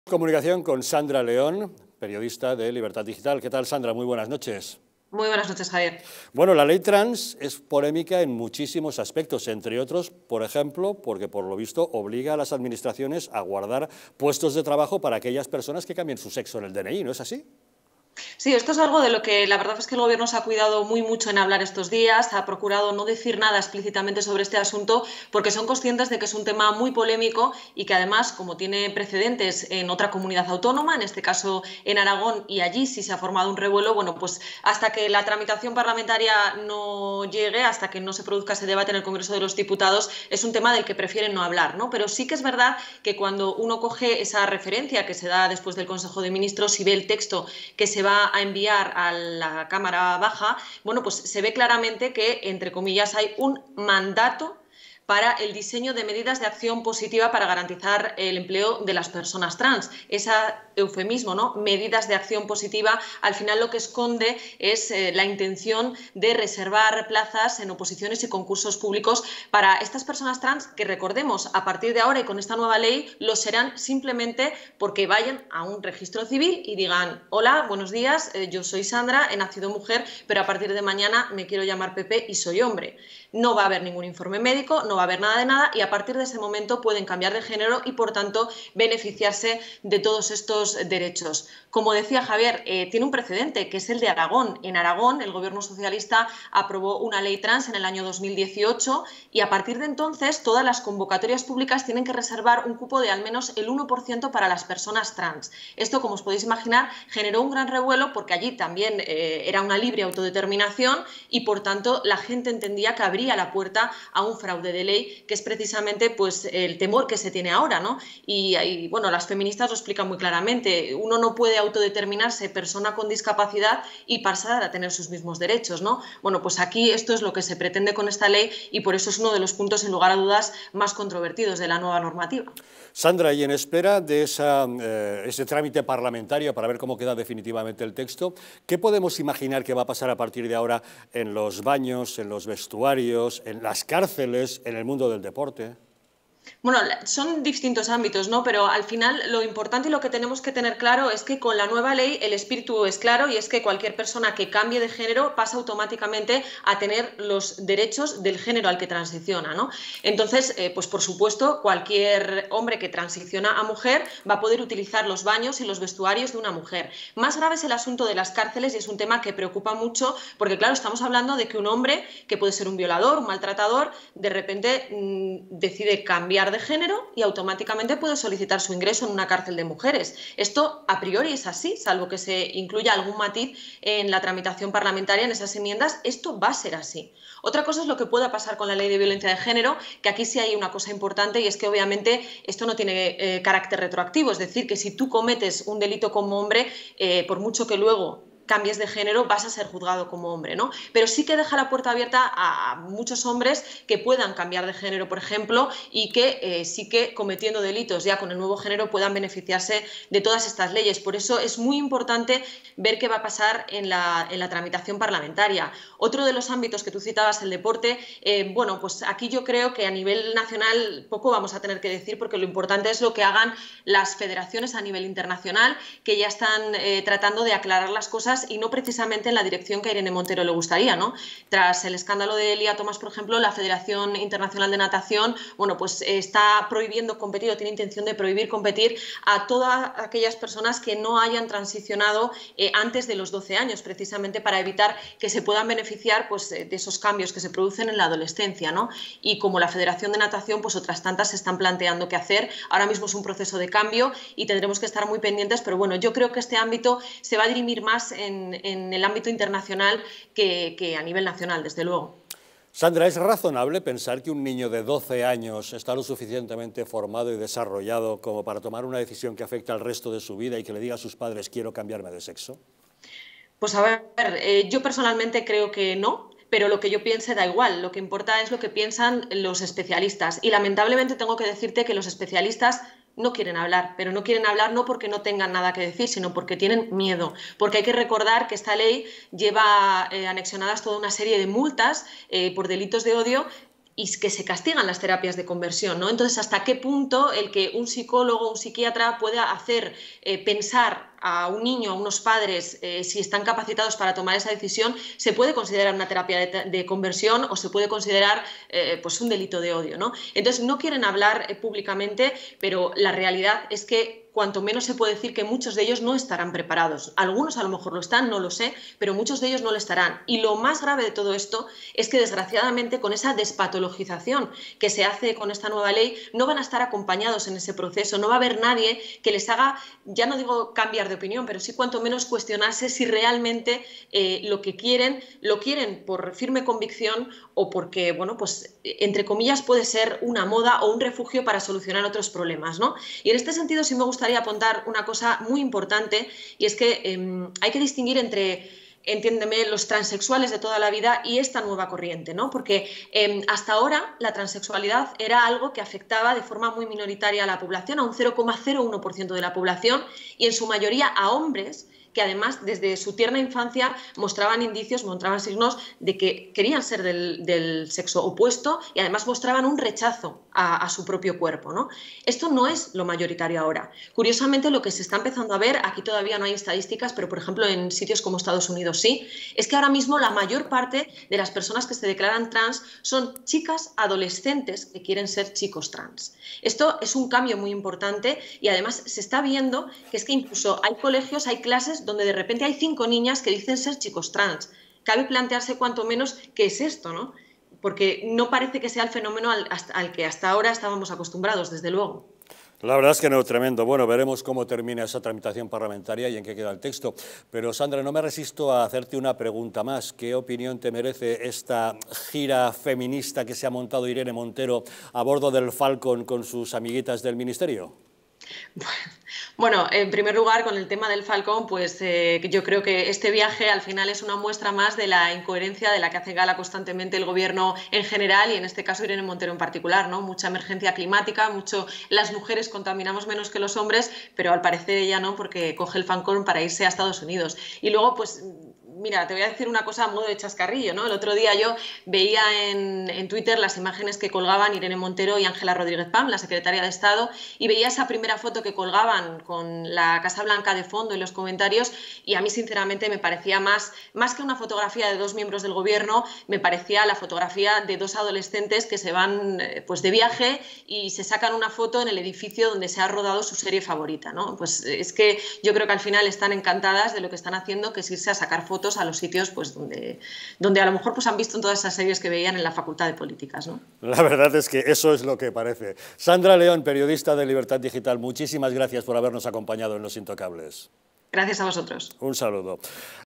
Comunicación con Sandra León, periodista de Libertad Digital. ¿Qué tal, Sandra? Muy buenas noches. Muy buenas noches, Javier. Bueno, la ley trans es polémica en muchísimos aspectos, entre otros, por ejemplo, porque por lo visto obliga a las administraciones a guardar puestos de trabajo para aquellas personas que cambien su sexo en el DNI, ¿no es así? Sí, esto es algo de lo que la verdad es que el Gobierno se ha cuidado muy mucho en hablar estos días, ha procurado no decir nada explícitamente sobre este asunto porque son conscientes de que es un tema muy polémico y que además, como tiene precedentes en otra comunidad autónoma, en este caso en Aragón, y allí sí se ha formado un revuelo, bueno, pues hasta que la tramitación parlamentaria no llegue, hasta que no se produzca ese debate en el Congreso de los Diputados, es un tema del que prefieren no hablar, ¿no? Pero sí que es verdad que cuando uno coge esa referencia que se da después del Consejo de Ministros y ve el texto que se va a enviar a la Cámara Baja, bueno, pues se ve claramente que, entre comillas, hay un mandato para el diseño de medidas de acción positiva para garantizar el empleo de las personas trans. Ese eufemismo, ¿no? Medidas de acción positiva, al final lo que esconde es la intención de reservar plazas en oposiciones y concursos públicos para estas personas trans que, recordemos, a partir de ahora y con esta nueva ley, lo serán simplemente porque vayan a un registro civil y digan: hola, buenos días, yo soy Sandra, he nacido mujer, pero a partir de mañana me quiero llamar Pepe y soy hombre. No va a haber ningún informe médico, no va a haber nada de nada, y a partir de ese momento pueden cambiar de género y, por tanto, beneficiarse de todos estos derechos. Como decía Javier, tiene un precedente, que es el de Aragón. En Aragón, el Gobierno socialista aprobó una ley trans en el año 2018 y a partir de entonces todas las convocatorias públicas tienen que reservar un cupo de al menos el 1% para las personas trans. Esto, como os podéis imaginar, generó un gran revuelo porque allí también era una libre autodeterminación y, por tanto, la gente entendía que abría la puerta a un fraude de ley, que es precisamente pues el temor que se tiene ahora, ¿no? Y bueno, las feministas lo explican muy claramente. Uno no puede autodeterminarse persona con discapacidad y pasar a tener sus mismos derechos, ¿no? Bueno, pues aquí esto es lo que se pretende con esta ley y por eso es uno de los puntos, sin lugar a dudas, más controvertidos de la nueva normativa. Sandra, y en espera de ese trámite parlamentario para ver cómo queda definitivamente el texto, ¿qué podemos imaginar que va a pasar a partir de ahora en los baños, en los vestuarios, en las cárceles, en el mundo del deporte? Bueno, son distintos ámbitos, ¿no? Pero al final lo importante y lo que tenemos que tener claro es que con la nueva ley el espíritu es claro y es que cualquier persona que cambie de género pasa automáticamente a tener los derechos del género al que transiciona, ¿no? Entonces, pues por supuesto, cualquier hombre que transiciona a mujer va a poder utilizar los baños y los vestuarios de una mujer. Más grave es el asunto de las cárceles y es un tema que preocupa mucho porque, claro, estamos hablando de que un hombre, que puede ser un violador, un maltratador, de repente decide cambiar de género y automáticamente puede solicitar su ingreso en una cárcel de mujeres. Esto a priori es así, salvo que se incluya algún matiz en la tramitación parlamentaria en esas enmiendas, esto va a ser así. Otra cosa es lo que pueda pasar con la ley de violencia de género, que aquí sí hay una cosa importante y es que obviamente esto no tiene carácter retroactivo, es decir, que si tú cometes un delito como hombre, por mucho que luego cambies de género, vas a ser juzgado como hombre, ¿no? Pero sí que deja la puerta abierta a muchos hombres que puedan cambiar de género, por ejemplo, y que sí que cometiendo delitos ya con el nuevo género puedan beneficiarse de todas estas leyes. Por eso es muy importante ver qué va a pasar en la tramitación parlamentaria. Otro de los ámbitos que tú citabas, el deporte, bueno, pues aquí yo creo que a nivel nacional poco vamos a tener que decir porque lo importante es lo que hagan las federaciones a nivel internacional, que ya están tratando de aclarar las cosas y no precisamente en la dirección que a Irene Montero le gustaría, ¿no? Tras el escándalo de Lia Thomas, por ejemplo, la Federación Internacional de Natación, bueno, pues está prohibiendo competir o tiene intención de prohibir competir a todas aquellas personas que no hayan transicionado antes de los 12 años, precisamente para evitar que se puedan beneficiar pues, de esos cambios que se producen en la adolescencia, ¿no? Y como la Federación de Natación, pues otras tantas se están planteando qué hacer. Ahora mismo es un proceso de cambio y tendremos que estar muy pendientes, pero bueno, yo creo que este ámbito se va a dirimir más en el ámbito internacional que a nivel nacional, desde luego. Sandra, ¿es razonable pensar que un niño de 12 años está lo suficientemente formado y desarrollado como para tomar una decisión que afecta al resto de su vida y que le diga a sus padres quiero cambiarme de sexo? Pues a ver, yo personalmente creo que no. Pero lo que yo piense da igual, lo que importa es lo que piensan los especialistas. Y lamentablemente tengo que decirte que los especialistas no quieren hablar, pero no quieren hablar no porque no tengan nada que decir, sino porque tienen miedo. Porque hay que recordar que esta ley lleva anexionadas toda una serie de multas por delitos de odio y que se castigan las terapias de conversión, ¿no? Entonces, ¿hasta qué punto el que un psicólogo o un psiquiatra pueda hacer pensar a un niño, a unos padres, si están capacitados para tomar esa decisión, se puede considerar una terapia de conversión o se puede considerar pues un delito de odio, ¿no? Entonces, no quieren hablar públicamente, pero la realidad es que cuanto menos se puede decir que muchos de ellos no estarán preparados. Algunos a lo mejor lo están, no lo sé, pero muchos de ellos no lo estarán. Y lo más grave de todo esto es que, desgraciadamente, con esa despatologización que se hace con esta nueva ley, no van a estar acompañados en ese proceso, no va a haber nadie que les haga, ya no digo cambiar de opinión, pero sí cuanto menos cuestionarse si realmente lo que quieren, lo quieren por firme convicción o porque, bueno, pues entre comillas puede ser una moda o un refugio para solucionar otros problemas, ¿no? Y en este sentido sí me gustaría apuntar una cosa muy importante, y es que hay que distinguir entre, entiéndeme, los transexuales de toda la vida y esta nueva corriente, ¿no? Porque hasta ahora la transexualidad era algo que afectaba de forma muy minoritaria a la población, a un 0,01% de la población, y en su mayoría a hombres que además desde su tierna infancia mostraban indicios, mostraban signos de que querían ser del sexo opuesto, y además mostraban un rechazo a su propio cuerpo, ¿no? Esto no es lo mayoritario ahora. Curiosamente, lo que se está empezando a ver, aquí todavía no hay estadísticas, pero por ejemplo en sitios como Estados Unidos sí, es que ahora mismo la mayor parte de las personas que se declaran trans son chicas adolescentes que quieren ser chicos trans. Esto es un cambio muy importante, y además se está viendo que es que incluso hay colegios, hay clases donde de repente hay 5 niñas que dicen ser chicos trans. Cabe plantearse cuanto menos qué es esto, ¿no? Porque no parece que sea el fenómeno al que hasta ahora estábamos acostumbrados, desde luego. La verdad es que no, tremendo. Bueno, veremos cómo termina esa tramitación parlamentaria y en qué queda el texto. Pero, Sandra, no me resisto a hacerte una pregunta más. ¿Qué opinión te merece esta gira feminista que se ha montado Irene Montero a bordo del Falcon con sus amiguitas del Ministerio? Bueno, en primer lugar, con el tema del Falcón, pues yo creo que este viaje al final es una muestra más de la incoherencia de la que hace gala constantemente el gobierno en general, y en este caso Irene Montero en particular, ¿no? Mucha emergencia climática, mucho las mujeres contaminamos menos que los hombres, pero al parecer ella no, porque coge el Falcón para irse a Estados Unidos. Y luego, pues mira, te voy a decir una cosa a modo de chascarrillo, ¿no? El otro día yo veía en Twitter las imágenes que colgaban Irene Montero y Ángela Rodríguez Pam, la secretaria de Estado, y veía esa primera foto que colgaban con la Casa Blanca de fondo y los comentarios, y a mí sinceramente me parecía más que una fotografía de 2 miembros del gobierno, me parecía la fotografía de 2 adolescentes que se van pues de viaje y se sacan una foto en el edificio donde se ha rodado su serie favorita, ¿no? Pues es que yo creo que al final están encantadas de lo que están haciendo, que es irse a sacar fotos a los sitios pues donde a lo mejor pues han visto en todas esas series que veían en la Facultad de Políticas, ¿no? La verdad es que eso es lo que parece. Sandra León, periodista de Libertad Digital, muchísimas gracias por habernos acompañado en Los Intocables. Gracias a vosotros. Un saludo.